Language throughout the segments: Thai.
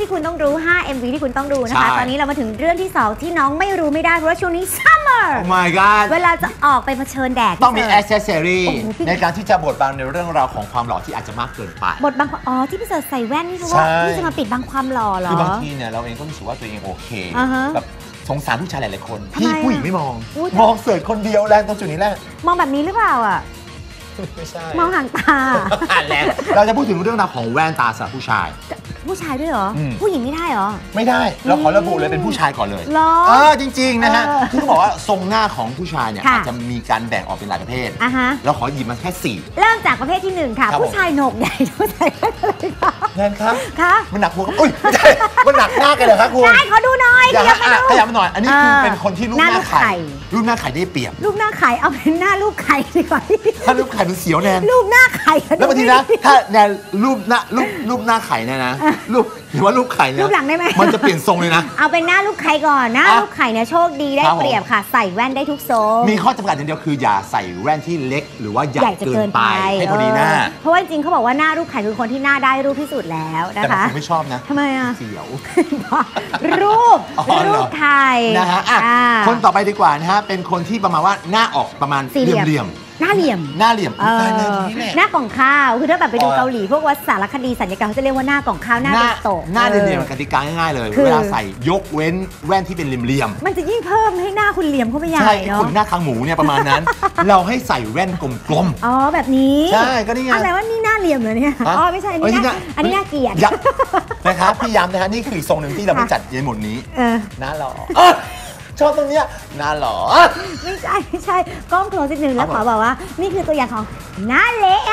ที่คุณต้องรู้5 MV ที่คุณต้องดูนะคะตอนนี้เรามาถึงเรื่องที่2ที่น้องไม่รู้ไม่ได้เพราะว่าช่วงนี้ Summer Oh my god เวลาจะออกไปเผชิญแดดต้องมี accessory ในการที่จะบดบังในเรื่องราวของความหล่อที่อาจจะมากเกินไปบดบังที่พี่เสิร์ชใส่แว่นนี่เพราะว่าที่จะมาปิดบังความหล่อเหรอคือบางทีเนี่ยเราเองก็รู้สึกว่าตัวเองโอเคแบบสงสารผู้ชายหลายๆคนที่ผู้หญิงไม่มองเสิร์ชคนเดียวแรงตรงจุดนี้แหละมองแบบนี้หรือเปล่าอ่ะไม่ใช่มองห่างตาแล้วเราจะพูดถึงเรื่องราวของแว่นตาสำหรับผู้ชายด้วยเหรอผู้หญิงไม่ได้เหรอไม่ได้เราขอระบุเลยเป็นผู้ชายก่อนเลยจริงๆนะฮะคือเขาบอกว่าทรงหน้าของผู้ชายเนี่ยอาจจะมีการแบ่งออกเป็นหลายประเภทเราขอหยิบมาแค่4 เริ่มจากประเภทที่1ค่ะผู้ชายโหนกใหญ่ผู้ชายอะไรคะแนนครับมันหนักหัวอุ้ยไม่ใช่มันหนักหน้ากันเลยครับคุณใช่ขอดูหน่อยขยับมาหน่อยอันนี้คือเป็นคนที่รูปหน้าไข่รูปหน้าไข่ได้เปรียบรูปหน้าไข่เอาเป็นหน้ารูปไข่ดีกว่าถ้ารูปไข่มันเสียวแนนรูปหน้าไข่แล้วบางทีนะถ้าแนนรูปหน้าไข่เนี่ยนะรูปหรือว่ารูปไข่เนี่ยรูปหลังได้ไหมมันจะเปลี่ยนทรงเลยนะเอาเป็นหน้ารูปไข่ก่อนหน้ารูปไข่เนี่ยโชคดีได้เปรียบค่ะใส่แว่นได้ทุกทรงมีข้อจำกัดอย่างเดียวคืออย่าใส่แว่นที่เล็กหรือว่าใหญ่เกินไปให้พอดีหน้าเพราะว่าจริงเขาบอกว่าหน้ารูปไข่คือคนที่หน้าได้รูปที่สุดแล้วนะคะแต่ผมไม่ชอบนะทำไมอ่ะเสียวรูปไข่นะฮะคนต่อไปดีกว่านะฮะเป็นคนที่ประมาณว่าหน้าออกประมาณเหลี่ยมหน้าเหลี่ยมหน้ากล่องข้าวคือถ้าแบบไปดูเกาหลีพวกวัดสารคดีสัญญกรรมเขาจะเรียกว่าหน้ากล่องข้าวหน้าเป็นโตหน้าเหลี่ยมกติกาง่ายๆเลยเวลาใส่ยกเว้นแว่นที่เป็นเหลี่ยมมันจะยิ่งเพิ่มให้หน้าคุณเหลี่ยมเข้าไปใหญ่เนาะคุณหน้าคางหมูเนี่ยประมาณนั้นเราให้ใส่แว่นกลมๆแบบนี้ใช่ก็นี่ไงอะไรว่านี่หน้าเหลี่ยมเหรอเนี่ยไม่ใช่อันนี้น่าเกลียดนะครับพี่ย้ำนะฮะนี่คือทรงหนึ่งที่เราไม่จัดในหมดนี้หน้าหล่อชอบตรงนี้หน้าหล่อไม่ใช่กล้องโคลสนิดนึงแล้วขอบอกว่านี่คือตัวอย่างของหน้าเละ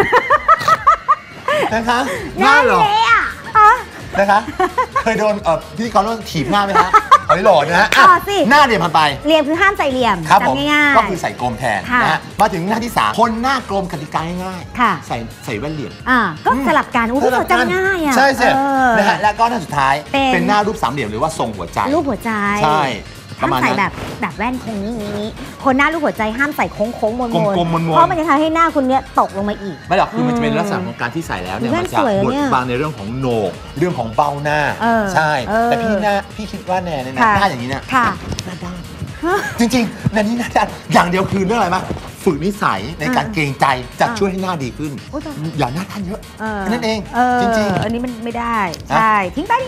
นะคะหน้าหล่อนะคะเคยโดนที่เขาต้องถีบหน้าไหมคะเอาหล่อนะฮะหน้าเหลี่ยมผ่านไปเหลี่ยมคือห้ามใส่เหลี่ยมจำง่ายๆก็คือใส่กลมแทนนะฮะมาถึงหน้าที่3คนหน้ากลมกติกาง่ายๆใส่แว่นเหลี่ยมก็สลับกันอุ้ยเขาจำง่ายอ่ะใช่นะฮะแล้วก็หน้าสุดท้ายเป็นหน้ารูปสามเหลี่ยมหรือว่าทรงหัวใจรูปหัวใจใช่ห้ามใส่แบบแว่นคงนี้คนหน้ารูปหัวใจห้ามใส่โค้งๆมนๆเพราะมันจะทำให้หน้าคุณเนี้ยตกลงมาอีกไม่หรอกคือมันจะเป็นลักษณะของการที่ใส่แล้วเนี่ยมันจะบดบังในเรื่องของโหนกเรื่องของเบ้าหน้าใช่แต่พี่คิดว่าแนนเนี่ยหน้าอย่างนี้เนี่ยหน้าด้านจริงๆแนนนี่หน้าด้านอย่างเดียวคือเรื่องอะไรมั้ยฝึกนิสัยในการเกรงใจจะช่วยให้หน้าดีขึ้นอย่าหน้าท่านเยอะนั่นเองจริงๆอันนี้มันไม่ได้ใช่ทิ้งไป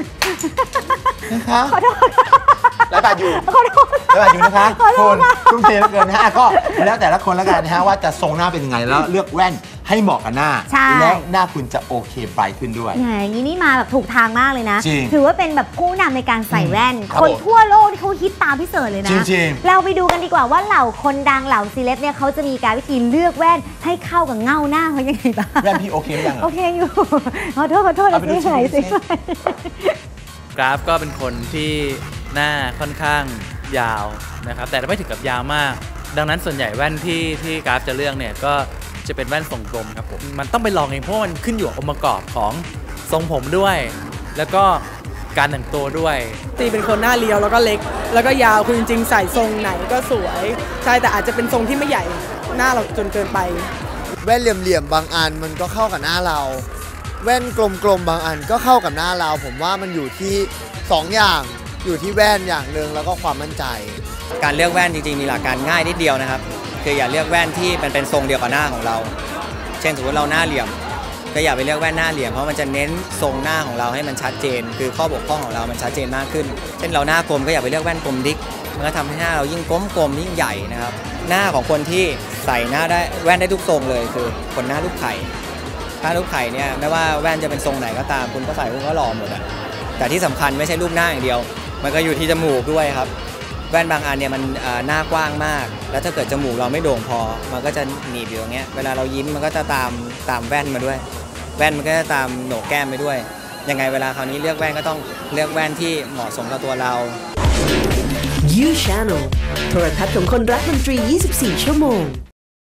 ขอโทษไร้บาดอยู่นะคะคนทุ่มเทเหลือเกินนะฮะก็แล้วแต่ละคนแล้วกันนะฮะว่าจะทรงหน้าเป็นยังไงแล้วเลือกแว่นให้เหมาะกับหน้าแล้วหน้าคุณจะโอเคไบรท์ขึ้นด้วยอย่างนี้นี่มาแบบถูกทางมากเลยนะจริงถือว่าเป็นแบบผู้นำในการใส่แว่นคนทั่วโลกที่เขาฮิตตามพี่เสิร์ชเลยนะจริงเราไปดูกันดีกว่าว่าเหล่าคนดังเหล่าซีเลบเนี่ยเขาจะมีการวิธีเลือกแว่นให้เข้ากับเงาหน้าเขายังไงบ้างแว่นพี่โอเคยังโอเคอยู่ขอโทษสิหายสิกราฟก็เป็นคนที่หน้าค่อนข้างยาวนะครับแต่ไม่ถึงกับยาวมากดังนั้นส่วนใหญ่แว่นที่กราฟจะเลือกเนี่ยก็จะเป็นแว่นทรงกลมครับผมมันต้องไปลองเองเพราะมันขึ้นอยู่กับองค์ประกอบของทรงผมด้วยแล้วก็การแต่งตัวด้วยตีเป็นคนหน้าเรียวแล้วก็เล็กแล้วก็ยาวคือจริงๆใส่ทรงไหนก็สวยใช่แต่อาจจะเป็นทรงที่ไม่ใหญ่หน้าเราจนเกินไปแว่นเหลี่ยมๆบางอันมันก็เข้ากับหน้าเราแว่นกลมๆบางอันก็เข้ากับหน้าเราผมว่ามันอยู่ที่2อย่างอยู่ที่แว่นอย่างหนึ่งแล้วก็ความมั่นใจการเลือกแว่นจริงๆมีหลักการง่ายนิดเดียวนะครับคืออย่าเลือกแว่นที่มันเป็นทรงเดียวกับหน้าของเราเช่นสมมติเราหน้าเหลี่ยมก็อย่าไปเลือกแว่นหน้าเหลี่ยมเพราะมันจะเน้นทรงหน้าของเราให้มันชัดเจนคือข้อบกพร่องของเรามันชัดเจนมากขึ้นเช่นเราหน้ากลมก็อย่าไปเลือกแว่นกลมดิ๊กมันก็ทำให้หน้าเรายิ่งกลมยิ่งใหญ่นะครับหน้าของคนที่ใส่หน้าได้แว่นได้ทุกทรงเลยคือคนหน้ารูปไข่ถ้ารูปไข่เนี่ยไม่ว่าแว่นจะเป็นทรงไหนก็ตามคุณก็ใส่คุณก็หล่อหมดอ่ะแต่ที่สำคัญไม่ใช่รูปหน้าอย่างเดียวมันก็อยู่ที่จมูกด้วยครับแว่นบางอันเนี่ยมันหน้ากว้างมากแล้วถ้าเกิดจมูกเราไม่โด่งพอมันก็จะหนีบอยู่ตรงเนี้ยเวลาเรายิ้มมันก็จะตามแว่นมาด้วยแว่นมันก็จะตามโหนกแก้มไปด้วยยังไงเวลาคราวนี้เลือกแว่นก็ต้องเลือกแว่นที่เหมาะสมกับตัวเรา You Channel โทรทัศน์ของคนรักดนตรี 24 ชั่วโมง